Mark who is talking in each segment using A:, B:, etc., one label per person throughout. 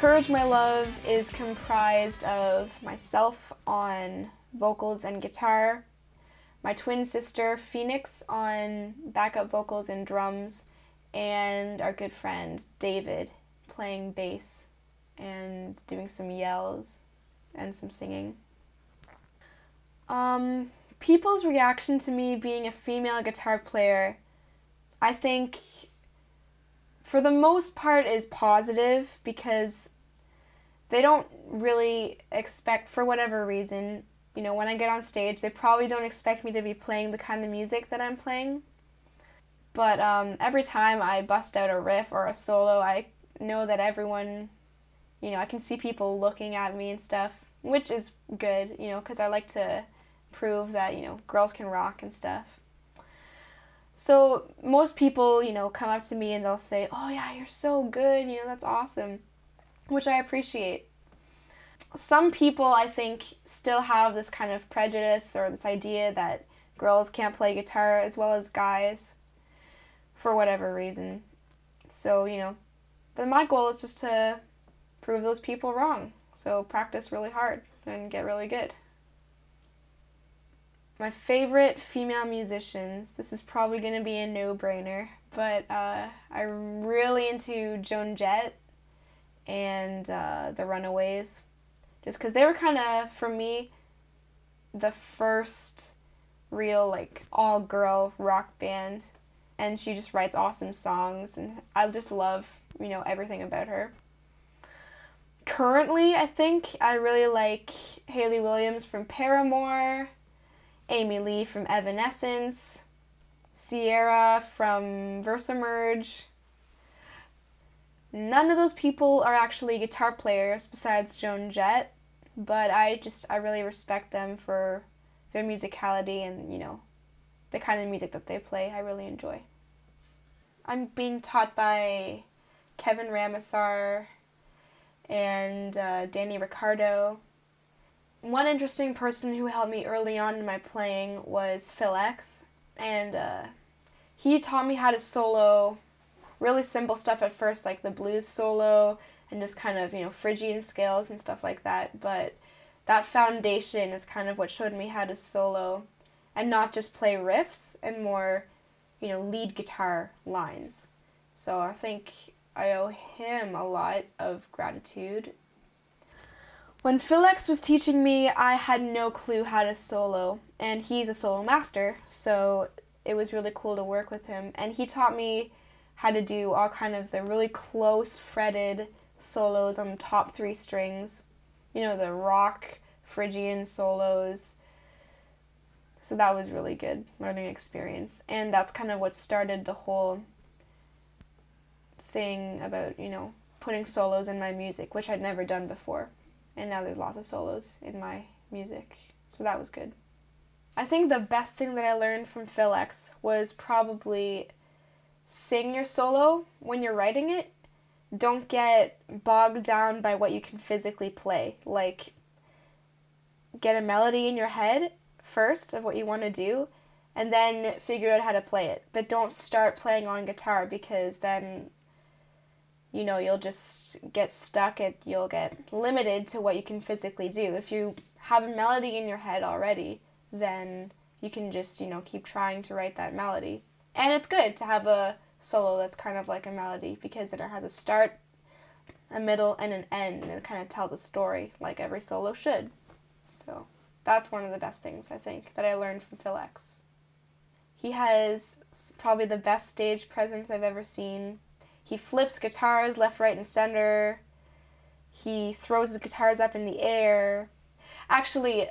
A: Courage My Love is comprised of myself on vocals and guitar, my twin sister Phoenix on backup vocals and drums, and our good friend David playing bass and doing some yells and some singing. People's reaction to me being a female guitar player, I think for the most part is positive, because they don't really expect, for whatever reason, you know, when I get on stage, they probably don't expect me to be playing the kind of music that I'm playing. But every time I bust out a riff or a solo, I know that everyone, you know, I can see people looking at me and stuff, which is good, you know, because I like to prove that, you know, girls can rock and stuff. So most people, you know, come up to me and they'll say, "Oh yeah, you're so good, you know, that's awesome," which I appreciate. Some people, I think, still have this kind of prejudice or this idea that girls can't play guitar as well as guys for whatever reason. So, you know, but my goal is just to prove those people wrong. So practice really hard and get really good. My favorite female musicians, this is probably going to be a no-brainer, but I'm really into Joan Jett and the Runaways, just because they were kind of, for me, the first real, like, all-girl rock band, and she just writes awesome songs, and I just love, you know, everything about her. Currently, I think I really like Hayley Williams from Paramore, Amy Lee from Evanescence, Sierra from Versamerge. None of those people are actually guitar players besides Joan Jett, but I really respect them for their musicality and, you know, the kind of music that they play. I really enjoy. I'm being taught by Kevin Ramessar and Danny Ricardo. One interesting person who helped me early on in my playing was Phil X, and he taught me how to solo really simple stuff at first, like the blues solo and just kind of, you know, Phrygian scales and stuff like that, but that foundation is kind of what showed me how to solo and not just play riffs and more, you know, lead guitar lines. So I think I owe him a lot of gratitude. When Phil X was teaching me, I had no clue how to solo, and he's a solo master, so it was really cool to work with him. And he taught me how to do all kind of the really close fretted solos on the top 3 strings, you know, the rock Phrygian solos. So that was really good learning experience, and that's kind of what started the whole thing about, you know, putting solos in my music, which I'd never done before. And now there's lots of solos in my music, so that was good. I think the best thing that I learned from Phil X was probably sing your solo when you're writing it. Don't get bogged down by what you can physically play. Like, get a melody in your head first of what you want to do, and then figure out how to play it. But don't start playing on guitar, because then, you know, you'll just get stuck and you'll get limited to what you can physically do. If you have a melody in your head already, then you can just, you know, keep trying to write that melody. And it's good to have a solo that's kind of like a melody, because then it has a start, a middle, and an end, and it kind of tells a story like every solo should. So that's one of the best things, I think, that I learned from Phil X. He has probably the best stage presence I've ever seen. He flips guitars left, right, and center. He throws his guitars up in the air. Actually,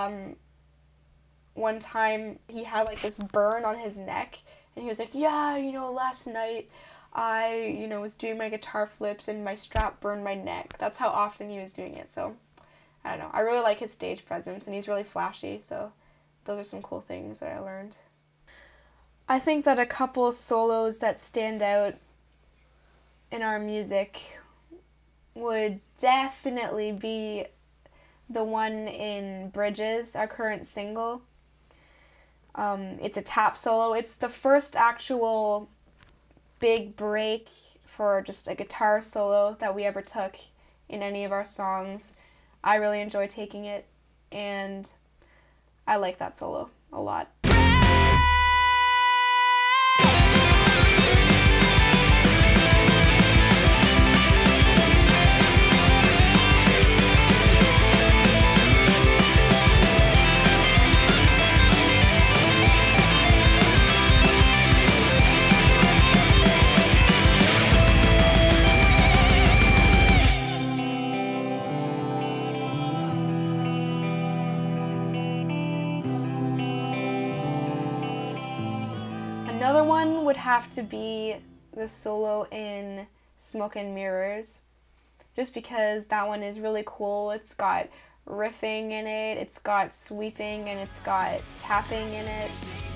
A: one time he had like this burn on his neck, and he was like, "Yeah, you know, last night I, you know, was doing my guitar flips and my strap burned my neck." That's how often he was doing it. So I don't know. I really like his stage presence, and he's really flashy. So those are some cool things that I learned. I think that a couple solos that stand out in our music would definitely be the one in Bridges, our current single. It's a tap solo. It's the first actual big break for just a guitar solo that we ever took in any of our songs. I really enjoy taking it, and I like that solo a lot. Another one would have to be the solo in Smoke and Mirrors, just because that one is really cool. It's got riffing in it, it's got sweeping, and it's got tapping in it.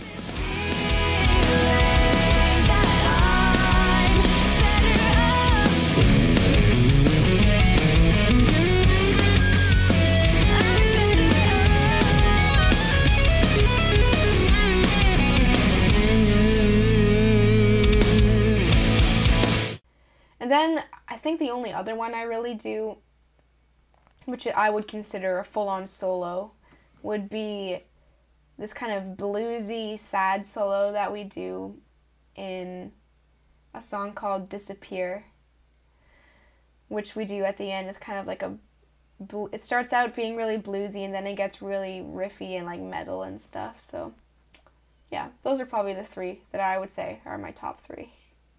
A: And then I think the only other one I really do, which I would consider a full-on solo, would be this kind of bluesy, sad solo that we do in a song called Disappear, which we do at the end. It's kind of like it starts out being really bluesy, and then it gets really riffy and like metal and stuff. So yeah, those are probably the three that I would say are my top three.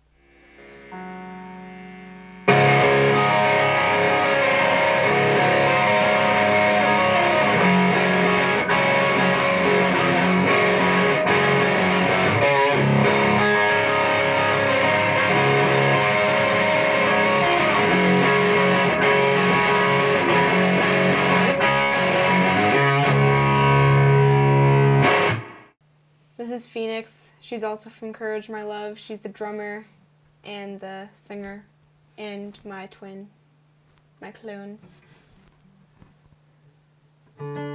A: This is Phoenix. She's also from Courage My Love. She's the drummer and the singer and my twin, my clone.